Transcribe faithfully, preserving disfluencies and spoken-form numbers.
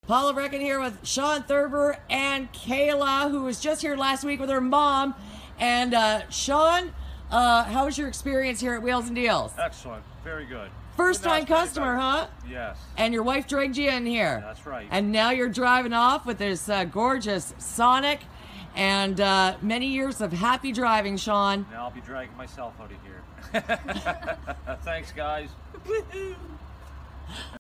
Paula Brecken here with Shawn Thurber and Kayla, who was just here last week with her mom. And uh, Shawn, uh, how was your experience here at Wheels and Deals? Excellent. Very good. First time customer, huh? Yes. And your wife dragged you in here. That's right. And now you're driving off with this uh, gorgeous Sonic and uh, many years of happy driving, Shawn. Now I'll be dragging myself out of here. Thanks, guys.